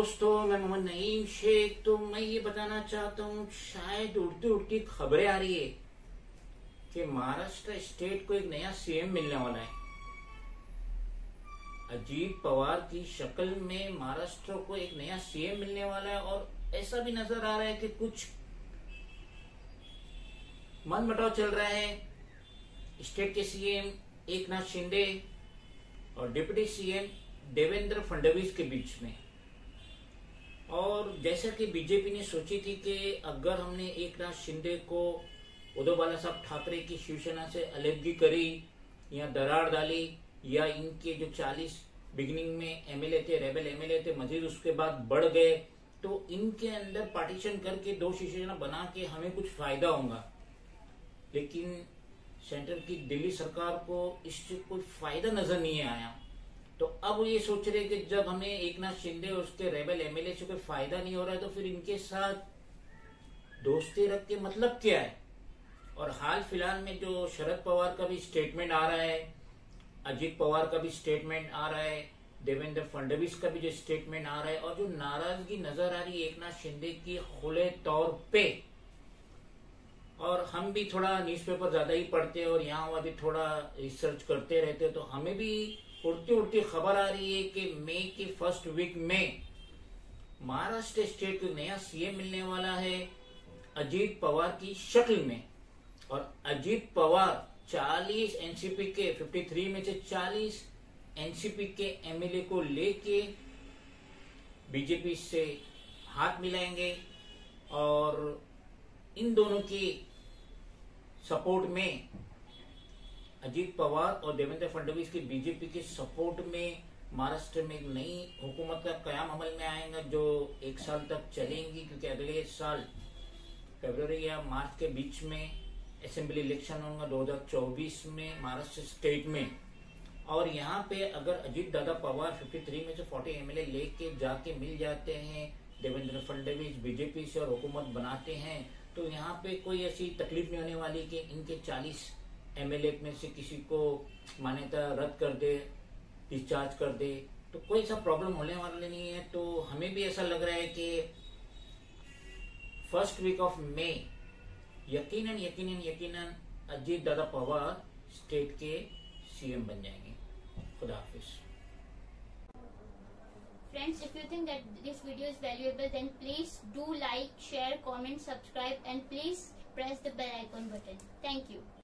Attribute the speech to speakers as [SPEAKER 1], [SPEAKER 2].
[SPEAKER 1] दोस्तों, मैं मोहम्मद नईम शेख। तो मैं ये बताना चाहता हूँ, शायद उड़ती उड़ती खबरें आ रही है कि महाराष्ट्र स्टेट को एक नया सीएम मिलने वाला है। अजीत पवार की शक्ल में महाराष्ट्र को एक नया सीएम मिलने वाला है और ऐसा भी नजर आ रहा है कि कुछ मनमुटाव चल रहा है स्टेट के सीएम एकनाथ शिंदे और डिप्टी सीएम देवेंद्र फडणवीस के बीच में। और जैसा कि बीजेपी ने सोची थी कि अगर हमने एकनाथ शिंदे को उद्धव बाला साहब ठाकरे की शिवसेना से अलग करी या दरार डाली या इनके जो 40 बिगिनिंग में एमएलए थे, रेबल एमएलए थे, मजीद उसके बाद बढ़ गए, तो इनके अंदर पार्टीशन करके 2 शिवसेना बना के हमें कुछ फायदा होगा। लेकिन सेंट्रल की दिल्ली सरकार को इससे कोई फायदा नजर नहीं आया। तो अब ये सोच रहे कि जब हमें एकनाथ शिंदे और उसके रेबल एमएलए से कोई फायदा नहीं हो रहा है तो फिर इनके साथ दोस्ती रख के मतलब क्या है। और हाल फिलहाल में जो शरद पवार का भी स्टेटमेंट आ रहा है, अजीत पवार का भी स्टेटमेंट आ रहा है, देवेंद्र फडणवीस का भी जो स्टेटमेंट आ रहा है, और जो नाराजगी नजर आ रही है एकनाथ शिंदे की खुले तौर पे। और हम भी थोड़ा न्यूज़पेपर ज्यादा ही पढ़ते हैं और यहाँ वहाँ भी थोड़ा रिसर्च करते रहते हैं, तो हमें भी उड़ती उड़ती खबर आ रही है कि मई के फर्स्ट वीक में महाराष्ट्र स्टेट को नया सीएम मिलने वाला है अजीत पवार की शक्ल में। और अजीत पवार 40 एनसीपी के 53 में से 40 एनसीपी के एमएलए को लेके बीजेपी से हाथ मिलाएंगे और इन दोनों की सपोर्ट में, अजीत पवार और देवेंद्र फडणवीस की बीजेपी के सपोर्ट में महाराष्ट्र में एक नई हुकूमत का कयाम अमल में आएगा जो 1 साल तक चलेंगी, क्योंकि अगले साल फरवरी या मार्च के बीच में असेंबली इलेक्शन होगा 2024 में महाराष्ट्र स्टेट में। और यहाँ पे अगर अजीत दादा पवार 53 में से 40 एमएलए लेके जाके मिल जाते हैं देवेंद्र फडणवीस बीजेपी से और हुकूमत बनाते हैं, तो यहाँ पे कोई ऐसी तकलीफ नहीं होने वाली कि इनके 40 एमएलए में से किसी को मान्यता रद्द कर दे, डिस्चार्ज कर दे, तो कोई ऐसा प्रॉब्लम होने वाला नहीं है। तो हमें भी ऐसा लग रहा है कि फर्स्ट वीक ऑफ मई यकीनन अजीत दादा पवार स्टेट के सीएम बन जाएंगे। खुदा हाफिज।
[SPEAKER 2] Friends, if you think that this video is valuable, then please do like, share, comment, subscribe, and please press the bell icon button. Thank you.